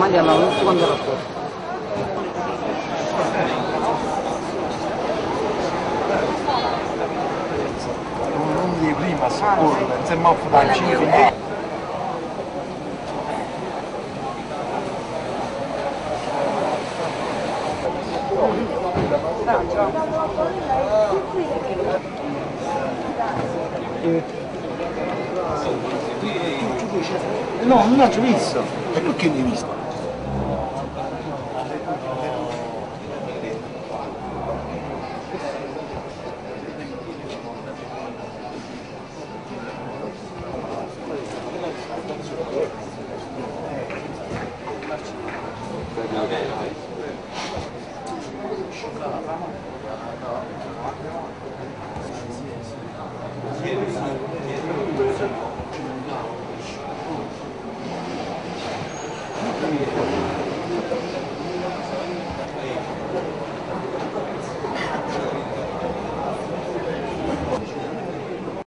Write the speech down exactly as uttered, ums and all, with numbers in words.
mangiano un secondo rapporto. Non di prima si corre, insieme a fare cinque. No, non l'ho visto. E perché non l'hai visto? Thank you.